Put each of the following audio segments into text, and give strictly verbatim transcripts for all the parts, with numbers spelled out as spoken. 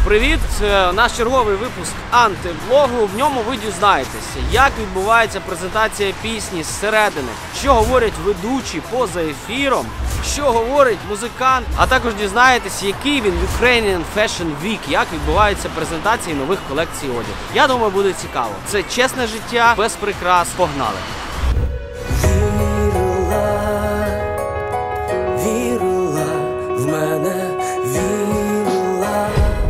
Привіт! Це наш черговий випуск антиблогу. В ньому ви дізнаєтеся, як відбувається презентація пісні зсередини, що говорять ведучі поза ефіром, що говорить музикант, а також дізнаєтесь, який він Ukrainian Fashion Week, як відбуваються презентації нових колекцій одягу. Я думаю, буде цікаво. Це чесне життя, без прикрас. Погнали! Вірила в мене, вірила.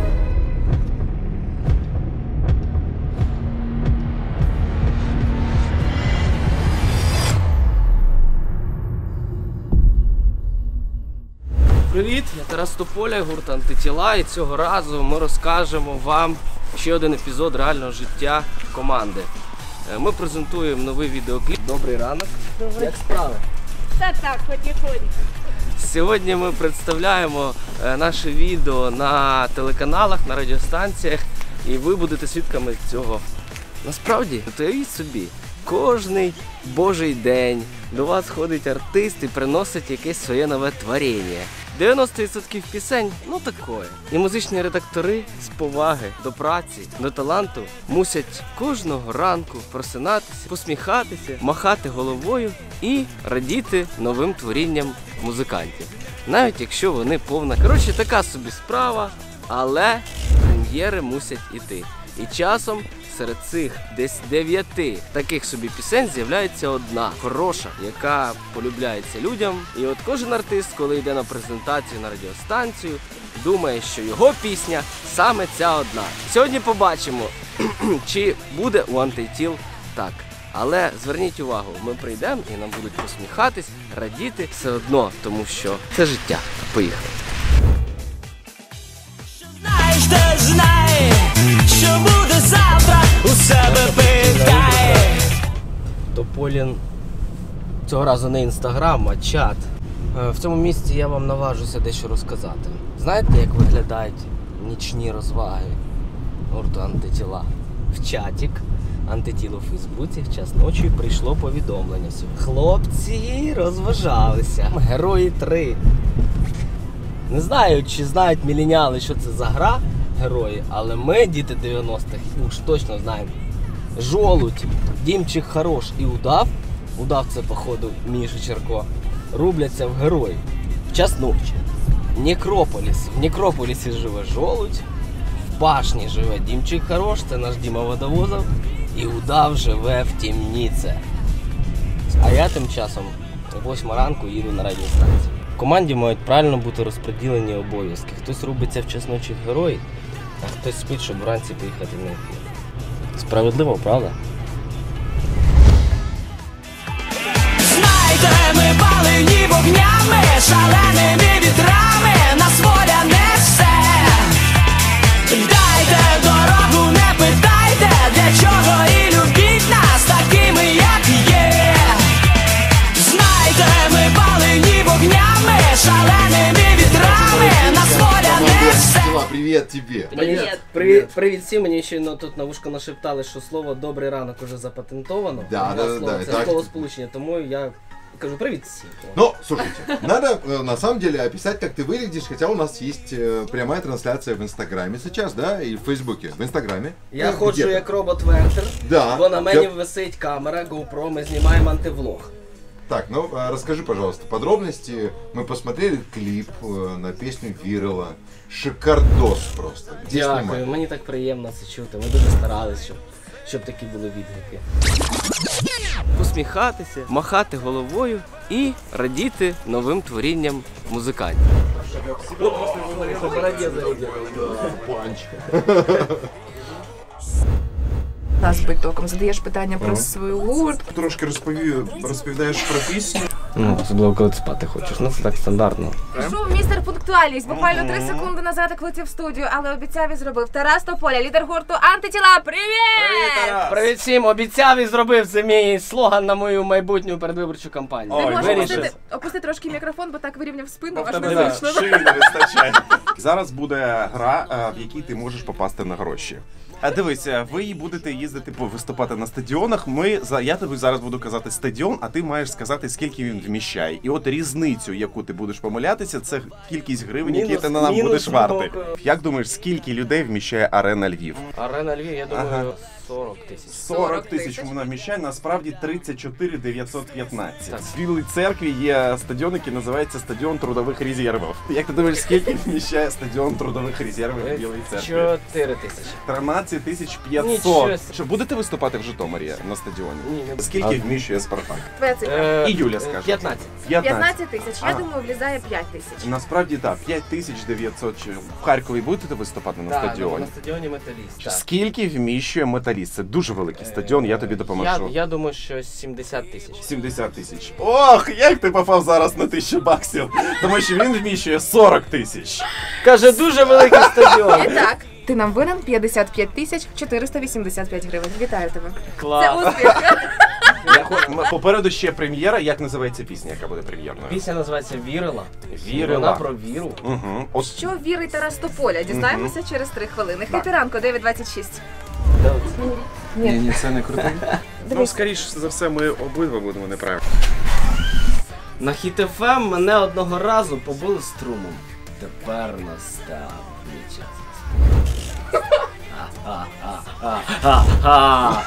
Привіт, я Тарас Тополя, гурт Антитіла, і цього разу ми розкажемо вам ще один епізод реального життя команди. Ми презентуємо новий відеокліп. Добрий ранок. Добрий. Як справи? Так, так, ході-ході. Сьогодні ми представляємо наше відео на телеканалах, на радіостанціях, і ви будете свідками цього. Насправді, уявіть собі, кожний божий день до вас ходить артист і приносить якесь своє нове творіння. дев'яносто відсотків пісень, ну такое. І музичні редактори з поваги до праці, до таланту мусять кожного ранку просинатися, посміхатися, махати головою і радіти новим творінням музикантів. Навіть якщо вони повна. Коротше, така собі справа, але прем'єри мусять іти. І часом серед цих десь дев'яти таких собі пісень з'являється одна, хороша, яка полюбляється людям. І от кожен артист, коли йде на презентацію на радіостанцію, думає, що його пісня саме ця одна. Сьогодні побачимо, чи буде у Антитіл так. Але зверніть увагу, ми прийдемо і нам будуть посміхатись, радіти все одно, тому що це життя. Поїхали. Знаєш, ти знай, що буде завтра, у себе питай. Тополін цього разу не інстаграм, а чат. В цьому місці я вам наважуся дещо розказати. Знаєте, як виглядають нічні розваги гурту Антитіла? В чатік Антитіло в Фейсбуці в час ночі прийшло повідомлення сьогодні. Хлопці розважалися. Герої три. Не знаю, чи знають міленіали, що це за гра герої, але ми, діти дев'яностих, уж точно знаємо. Жолудь, Дімчик Хорош і Удав, Удав це, походу, Міша Черко, рубляться в герої в час ночі. Некрополіс. В Некрополісі живе Жолудь, в Пашні живе Дімчик Хорош, це наш Діма Водовозов, і Удав живе в Темніце. А я тим часом о восьмій ранку їду на радіостанцію. В команді мають правильно бути розподілені обов'язки. Хтось рубиться в час ночі в герої, а хтось спить, щоб вранці поїхати на ефір. Справедливо, правда? Знайте, ми палені вогнями, шаленими вітрами, нас воля несе. Дайте дорогу, не питайте, для чого, і любіть нас такими, як є. Знайте, ми палені вогнями, шаленими вітрами, нас воля несе. Привет тебе! Привіт. Привіт, привіт всім. Мені ще ну, тут на вушко нашептали, що слово «добрий ранок» уже запатентовано. Да, да, слово, да, це так. словосполучення, тому я кажу привіт всім. Ну, слушайте, надо э, на самом деле описать, как ты выглядишь, хотя у нас есть э, прямая трансляция в Инстаграме сейчас, да, и в Фейсбуке. В Инстаграме. Я Ну, ходжу где-то. як робот-вентер, Да. бо на мені Я- висить камера, GoPro, ми знімаємо антивлог. Так, ну э, расскажи, пожалуйста, подробности. Мы посмотрели клип э, на песню Вирила. Шикардос просто. Где Дякую, снимали? мені так приємно це чути. Ми дуже старались, щоб, щоб такі були відгуки. Посміхатися, махати головою і радіти новим творінням музикантів. Нас бить током, задаєш питання про свою гурт. Трошки розповів, розповідаєш про пісню. Ну, особливо коли ти спати хочеш, ну це так стандартно. Пішов містер пунктуальність, буквально три секунди назад як летів в студію, але обіцяв і зробив. Тарас Тополя, лідер гурту Антитіла, привіт! Привіт всім, обіцяв і зробив, це мій слоган на мою майбутню передвиборчу кампанію. Ти можеш Вирішив. опустити, опусти трошки мікрофон, бо так вирівняв спину, аж Тебе незручно. шиї не вистачає. Зараз буде гра, е, в якій ти можеш попасти на гроші. А дивися, ви будете їздити виступати на стадіонах. Ми за я тобі зараз буду казати стадіон, а ти маєш сказати, скільки він вміщає. І от різницю, яку ти будеш помилятися, це кількість гривень, які ти на нам мінус будеш варти. мого. Як думаєш, скільки людей вміщає арена Львів? Арена Львів, я думаю, Ага. сорок тисяч. сорок тисяч вона вміщає, насправді тридцять чотири дев'ятсот п'ятнадцять. Так. В Білій церкві є стадіон, який називається стадіон трудових резервів. Як ти думаєш, скільки вміщає стадіон трудових резервів в Білій церкві? чотири тисячі. тринадцять тисяч Нічого п'ятсот. собі. Що, будете виступати в Житомирі на стадіоні? Ні, не буду. Скільки вміщує Спартак? Твоя цифра. Е, І Юля скаже. п'ятнадцять. п'ятнадцять тисяч. Я А. думаю, влізає п'ять тисяч. Насправді так, п'ять тисяч дев'ятсот. В Харкові будете виступати на Так, стадіоні? на стадіоні Металіст. Так. Скільки вміщує Металіст? Це дуже великий стадіон, я тобі допоможу. Я, я думаю, що сімдесят тисяч. сімдесят тисяч. Ох, як ти попав зараз на тисячу баксів. Тому що він вміщує сорок тисяч. Каже, дуже великий стадіон. І так, ти нам винен п'ятдесят п'ять тисяч чотириста вісімдесят п'ять гривень. Вітаю тебе. Це Клас. успіх. Я хо- м- Попереду ще прем'єра. Як називається пісня, яка буде прем'єрною? Пісня називається «Вірила». Вірила. Вона про віру. Угу. От Що вірить Тарас Тополя? Дізнаємося через три хвилини. Хепі ранку, дев'ять двадцять шість. ні, ні, це не круто. Ну, скоріш за все, ми обидва будемо неправильні. На Хіт еф ем мене одного разу побили струмом. Тепер настав мій час. Ха-ха-ха-ха-ха.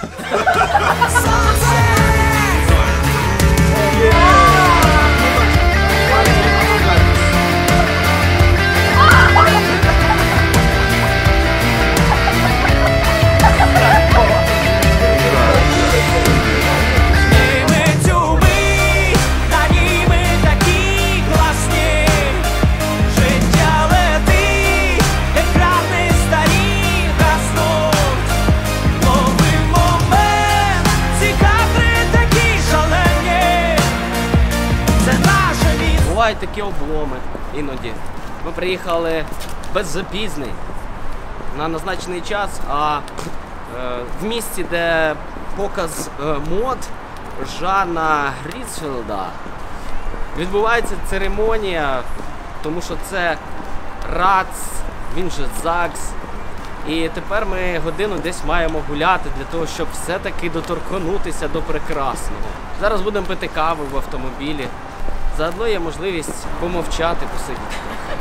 Ми тюми, та ні ми такі класні. Життя летить, екрани старі гаснуть. Новий момент, ці кадри такі шалені. Це наше місце. Бувають такі обломи іноді. Ми приїхали без запізнень на назначений час, а е, в місті, де показ е, мод Жана Гріцфелда, відбувається церемонія, тому що це РАЦ, він же ЗАГС. І тепер ми годину десь маємо гуляти для того, щоб все-таки доторкнутися до прекрасного. Зараз будемо пити каву в автомобілі. Заодно є можливість помовчати, посидіти.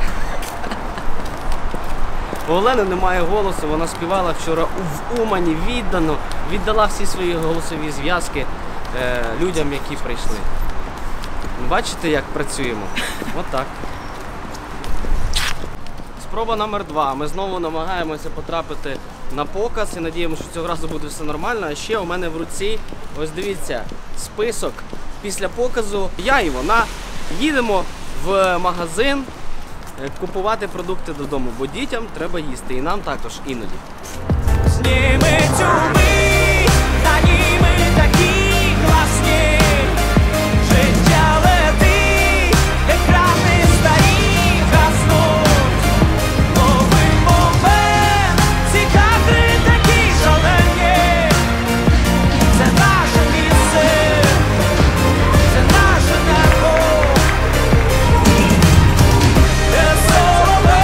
У Олени немає голосу, вона співала вчора в Умані віддано, віддала всі свої голосові зв'язки е, людям, які прийшли. Бачите, як працюємо? Отак. Спроба номер два. Ми знову намагаємося потрапити на показ і надіємося, що цього разу буде все нормально. А ще у мене в руці, ось дивіться, список після показу. Я і вона їдемо в магазин е, купувати продукти додому, бо дітям треба їсти, і нам також іноді. Зніми тюми, та ні ми такі класні. Життя летить, екрани старі гаснуть. Новий момент, ці кадри такі шалені. Це наше місце, це наше небо. Де соловей,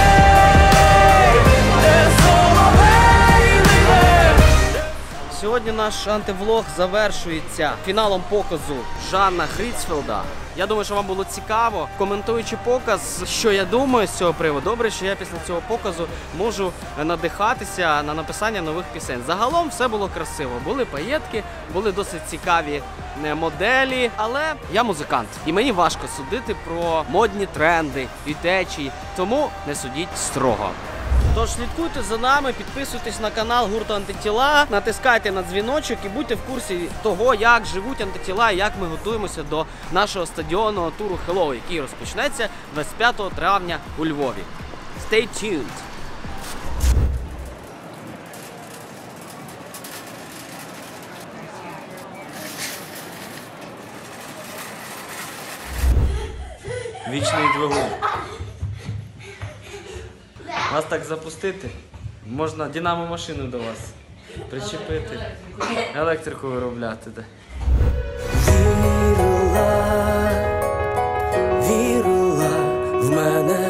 де соловей лине. Сьогодні наш антивлог завершується фіналом показу Жана Гріцфелда. Я думаю, що вам було цікаво. Коментуючи показ, що я думаю з цього приводу, добре, що я після цього показу можу надихатися на написання нових пісень. Загалом все було красиво. Були паєтки, були досить цікаві е, моделі, але я музикант. І мені важко судити про модні тренди і течії, тому не судіть строго. Тож слідкуйте за нами, підписуйтесь на канал гурту Антитіла, натискайте на дзвіночок і будьте в курсі того, як живуть антитіла і як ми готуємося до нашого стадіонного туру Hello, який розпочнеться двадцять п'ятого травня у Львові. Stay tuned! Вічний двигун. Вас так запустити, можна динамо-машину до вас причепити, електрику виробляти. Да. Вірила, вірила в мене.